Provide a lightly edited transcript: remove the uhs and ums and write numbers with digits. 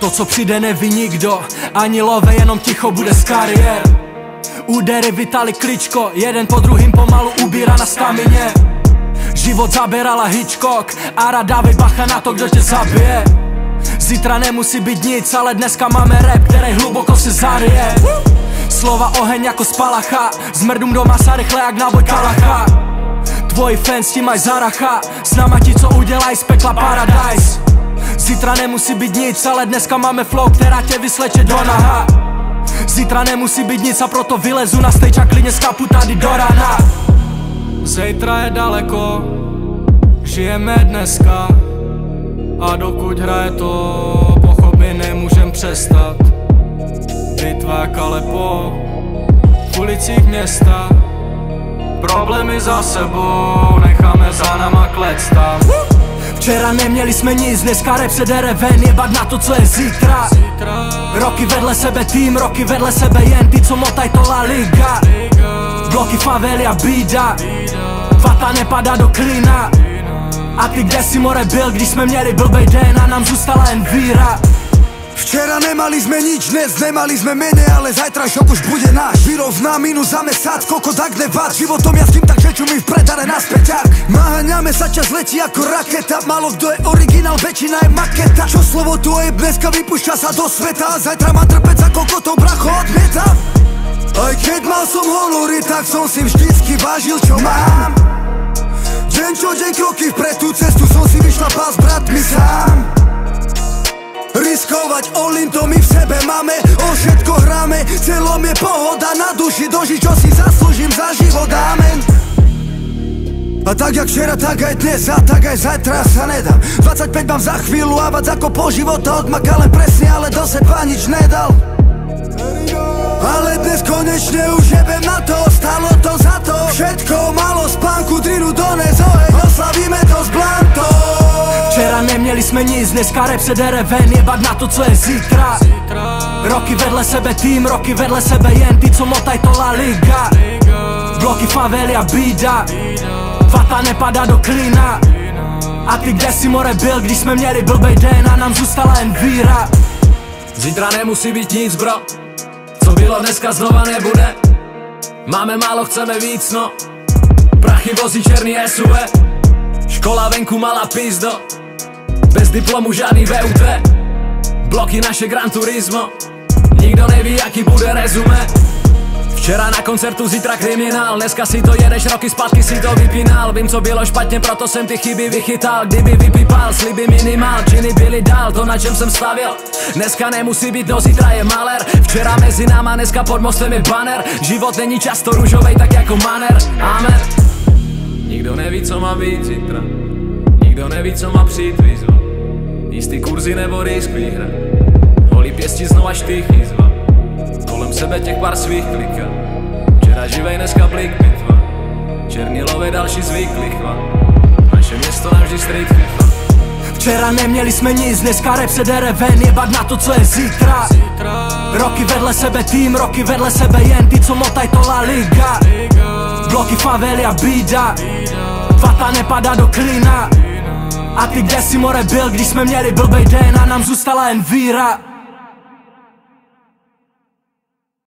To, co přijde, neví nikdo, ani love, jenom ticho bude z kariér. Údery Vitali Klitschko, jeden po druhým pomalu ubírá na stamině. Život zabírala Hitchcock, Ara dávej bacha na to, kdo tě zabije. Zítra nemusí být nic, ale dneska máme rap, který hluboko se zaryje. Slova oheň jako spalacha, zmrdům do masa rychle jak náboj kalacha. Tvoji fans ti maj zaracha, s náma ti, co udělají z pekla paradise. Zítra nemusí být nic, ale dneska máme flow, která tě vysleče do naha. Zítra nemusí být nic a proto vylezu na stage a klidně skapu tady do rana. Zítra je daleko, žijeme dneska. A dokud hraje to, pochopit nemůžem přestat. Bitva jak Alepo, v ulicích města. Problémy za sebou, necháme za náma klectat. Včera neměli jsme nic, dneska rap se dere ven, jebat na to, co je zítra. Roky vedle sebe tým, roky vedle sebe jen ty, co motaj to La Liga. Bloky, favely a bída, vata nepadá do klína. A ty kde si more byl, když jsme měli blbej den a nám zůstala jen víra. Včera nemali sme nič, dnes nemali sme mene, ale zajtrajšok už bude náš. Vyrovná minus za mesiac, koľko tak neváč. Životom jazdím tak, že čumím vpred, ale naspäťak. Naháňame sa, čas letí ako raketa. Málo kto je originál, väčšina je maketa. Čo slovo tu je dneska, vypúšťa sa do sveta. A zajtra má trpec ako to bracho odmietam. Aj keď mal som holory, tak som si vždycky vážil, čo mám. Deň čo deň kroky vpred, tú cestu som si vyšlapal s bratmi sám. Riskovať all-in, to my v sebe máme, o všetko hráme. Celom je pohoda na duši, dožiť čo si zaslúžim za život, amen. A tak jak včera, tak aj dnes a tak aj zajtra sa nedám. 25 mám za chvíľu a vác ako po života odmaka, len presne, ale do seba nič nedal. Ale dnes konečne už jebem na to, stalo to za to. Všetko malo spánku, drinu dones, oheň, oslavíme to s blantou. Včera neměli jsme nic, dneska rap se dere ven, jebat na to, co je zítra. Roky vedle sebe tým, roky vedle sebe jen ty, co motaj to La Liga. Bloky, favely a bída, vata nepadá do klína. A ty kde si more byl, když jsme měli blbej den a nám zůstala jen víra. Zítra nemusí být nic, bro, co bylo dneska znova nebude. Máme málo, chceme víc, no. Prachy vozí černý SUV, škola venku malá pizdo. Bez diplomu žádný VUT, bloky naše Gran Turismo. Nikdo neví, jaký bude rezume. Včera na koncertu, zítra kriminál. Dneska si to jedeš, roky zpátky si to vypínal. Vím, co bylo špatně, proto jsem ty chyby vychytal. Kdyby vypípal, sliby minimál, činy byly dál, to na čem jsem stavil. Dneska nemusí být, no zítra je malér. Včera mezi náma, dneska pod mostem je banner. Život není často růžovej, tak jako manér, amen. Nikdo neví, co má být zítra, nikdo neví, co má přijít, výzva. Jistý kurzy nebo risk výhra, holí pěsti znova štých výzva. Kolem sebe těch pár svých klika, včera živej, dneska blik bitva. Černý love, další zvyk lichva, naše město navždy street FIFA. Včera neměli jsme nic, dneska rap se dere ven, jebat na to, co je zítra. Roky vedle sebe tým, roky vedle sebe jen ty, co motaj to La Liga. Bloky, favely a bída, vata nepadá do klína. A ty kde si more byl, když jsme měli blbej den a nám zůstala jen víra.